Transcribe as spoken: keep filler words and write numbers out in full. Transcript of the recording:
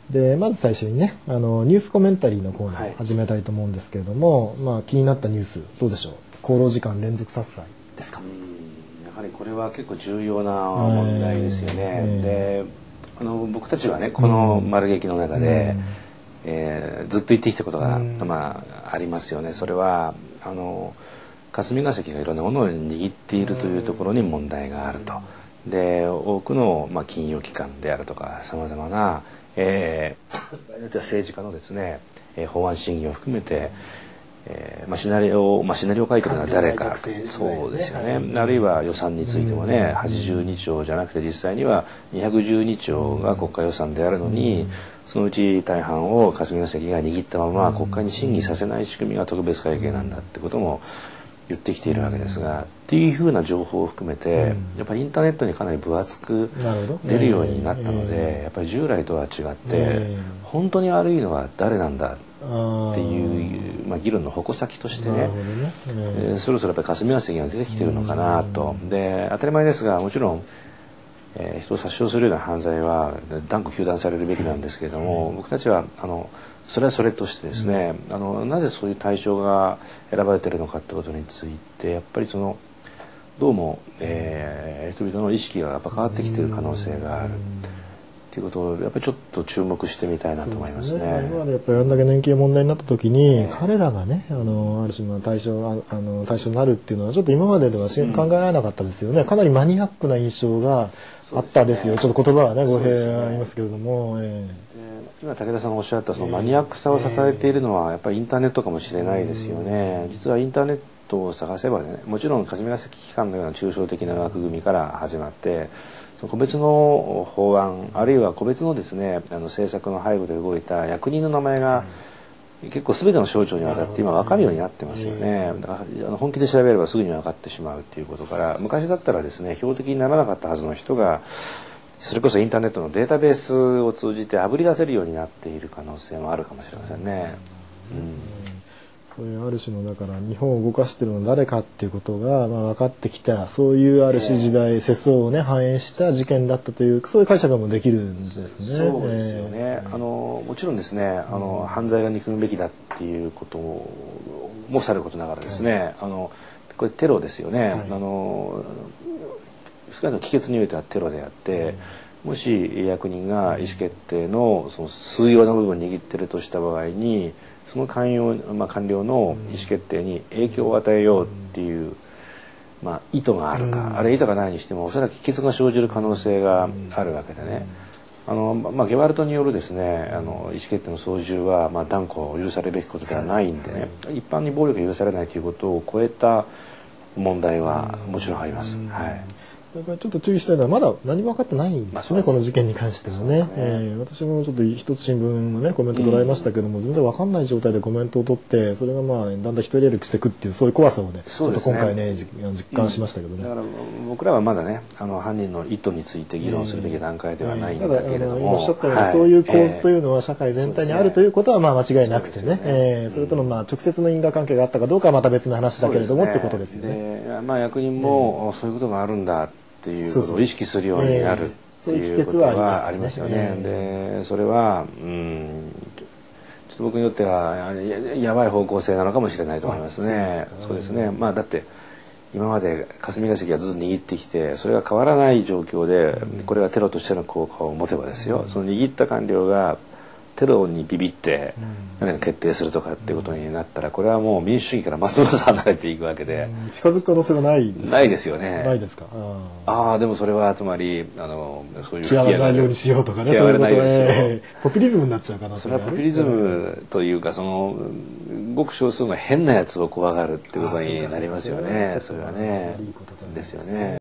でまず最初にねあのニュースコメンタリーのコーナーを始めたいと思うんですけれども、はい、まあ、気になったニュースどうでしょう。厚労時間連続殺害ですか。 やはりこれは結構重要な問題ですよね。えー、であの僕たちはねこの丸劇の中で、うんえー、ずっと言ってきたことが、うんまあ、ありますよね。それはあの霞が関がいろんなものを握っているというところに問題があると。で多くの、まあ、金融機関であるとかさまざまな、えー、政治家のですね、えー、法案審議を含めて、えーまあ、シナリオ、まあ、シナリオを書いてるのは誰か、そうですよね、はい、あるいは予算についてもね、はちじゅうにちょうじゃなくて実際にはにひゃくじゅうにちょうが国家予算であるのに、そのうち大半を霞が関が握ったまま国会に審議させない仕組みが特別会計なんだってことも言ってきているわけですが、っていうふうな情報を含めて、やっぱりインターネットにかなり分厚く出るようになったので、やっぱり従来とは違って本当に悪いのは誰なんだっていう、まあ、議論の矛先としてね、ねえー、そろそろやっぱり霞が関が出てきてるのかなと。で当たり前ですがもちろん、えー、人を殺傷するような犯罪は断固糾弾されるべきなんですけれども、僕たちはあのそれはそれとしてですね、うん、あのなぜそういう対象が選ばれているのかってことについてやっぱりそのどうも、えー、人々の意識がやっぱ変わってきている可能性がある。ということをやっぱりちょっと注目してみたいなと思いますね。 ね今までやっぱりあれだけ年金が問題になった時に、ね、彼らがねあのある種の対象あの対象になるっていうのはちょっと今まででは考えられなかったですよね、うん、かなりマニアックな印象があったですよ。ですね、ちょっと言葉はね語弊ありますけれども、えー、今武田さんがおっしゃったそのマニアックさを支えているのはやっぱりインターネットかもしれないですよね。えー、実はインターネットを探せばねもちろん霞が関機関のような抽象的な枠組みから始まって個別の法案あるいは個別のですねあの政策の背後で動いた役人の名前が結構全ての省庁にわたって今分かるようになってますよね。だから本気で調べればすぐに分かってしまうっていうことから昔だったらですね標的にならなかったはずの人がそれこそインターネットのデータベースを通じてあぶり出せるようになっている可能性もあるかもしれませんね。うんそういうある種のだから日本を動かしているのは誰かっていうことがまあ分かってきたそういうある種時代、えー、世相をね反映した事件だったというそういう解釈もできるんですね。 そうですよね。えー、あのもちろんですねあの、うん、犯罪が憎むべきだっていうこともさることながらですね、はい、あのこれテロですよね。はい、あの少なくとも帰結においてはテロであって、うん、もし役人が意思決定のその数要な部分を握っているとした場合にその官僚、まあ、官僚の意思決定に影響を与えようっていう、まあ、意図があるか、うん、あるいは意図がないにしてもおそらく帰結が生じる可能性があるわけでね、あの、まあ、ゲワルトによるですねあの意思決定の操縦は、まあ、断固許されるべきことではないんでね、はい、一般に暴力が許されないということを超えた問題はもちろんあります。はい、 やっぱりちょっと注意したいのはまだ何も分かってないんですね、まあ、この事件に関してはね。ねえー、私もちょっと一つ新聞のねコメント捉えましたけども、うん、全然分かんない状態でコメントを取ってそれがまあだんだん一人歩きしていくっていうそういう怖さをねちょっと今回ね実感しましたけどね。 うん、だから僕らはまだねあの犯人の意図について議論するべき段階ではないんだけれども、えーえー、今おっしゃったように、はい、そういう構図というのは社会全体にあるということはまあ間違いなくてね、えー、それとのまあ直接の因果関係があったかどうかはまた別の話だけれども、ね、ってことですよね。 でまあ、役人もそういうことがあるんだっていうことを意識するようになるっていうことはありますよね。でそれはうんちょっと僕にとっては や, やばい方向性なのかもしれないと思いますね。そうですね。まあだって今まで霞が関がずっと握ってきてそれが変わらない状況でこれがテロとしての効果を持てばですよ、その握った官僚がテロにビビって何か決定するとかっていうことになったらこれはもう民主主義からますます離れていくわけで、 うん、近づく可能性はないです、ね、 ないですよね。 ないですか。 ああでもそれはつまりあのそういう嫌われないようにしようとかね、 嫌われないようにしよう、 えー、ポピュリズムになっちゃうかな。 それはポピュリズムというかそのごく少数の変なやつを怖がるってことになりますよね。それはねですよね。